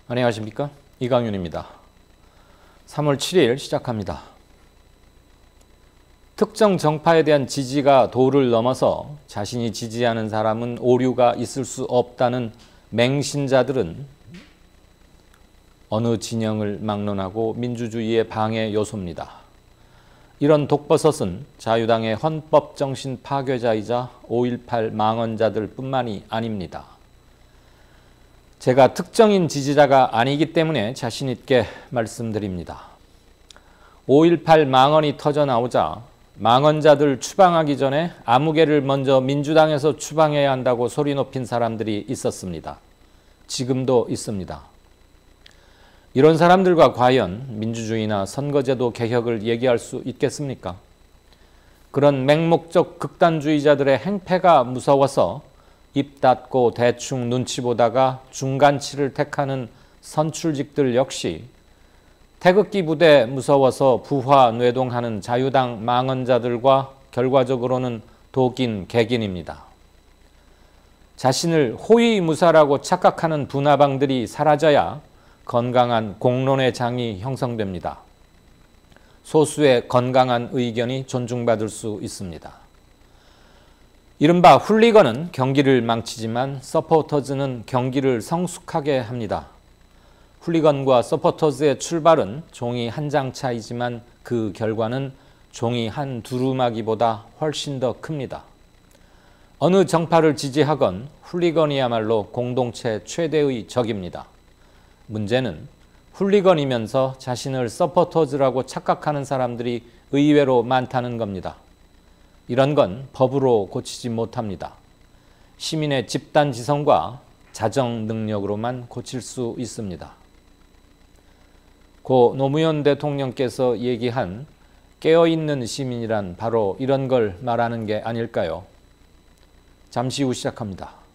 안녕하십니까? 이강윤입니다. 3월 7일 시작합니다. 특정 정파에 대한 지지가 도를 넘어서 자신이 지지하는 사람은 오류가 있을 수 없다는 맹신자들은 어느 진영을 막론하고 민주주의의 방해 요소입니다. 이런 독버섯은 자유당의 헌법정신 파괴자이자 5.18 망언자들 뿐만이 아닙니다. 제가 특정인 지지자가 아니기 때문에 자신 있게 말씀드립니다. 5.18 망언이 터져나오자 망언자들 추방하기 전에 아무개를 먼저 민주당에서 추방해야 한다고 소리 높인 사람들이 있었습니다. 지금도 있습니다. 이런 사람들과 과연 민주주의나 선거제도 개혁을 얘기할 수 있겠습니까? 그런 맹목적 극단주의자들의 행패가 무서워서 입 닫고 대충 눈치 보다가 중간치를 택하는 선출직들 역시 태극기 부대 무서워서 부화 뇌동하는 자유당 망언자들과 결과적으로는 독인 객인입니다. 자신을 호위무사라고 착각하는 분화방들이 사라져야 건강한 공론의 장이 형성됩니다. 소수의 건강한 의견이 존중받을 수 있습니다. 이른바 훌리건은 경기를 망치지만 서포터즈는 경기를 성숙하게 합니다. 훌리건과 서포터즈의 출발은 종이 한 장 차이지만 그 결과는 종이 한 두루마기보다 훨씬 더 큽니다. 어느 정파를 지지하건 훌리건이야말로 공동체 최대의 적입니다. 문제는 훌리건이면서 자신을 서포터즈라고 착각하는 사람들이 의외로 많다는 겁니다. 이런 건 법으로 고치지 못합니다. 시민의 집단 지성과 자정 능력으로만 고칠 수 있습니다. 고 노무현 대통령께서 얘기한 깨어있는 시민이란 바로 이런 걸 말하는 게 아닐까요? 잠시 후 시작합니다.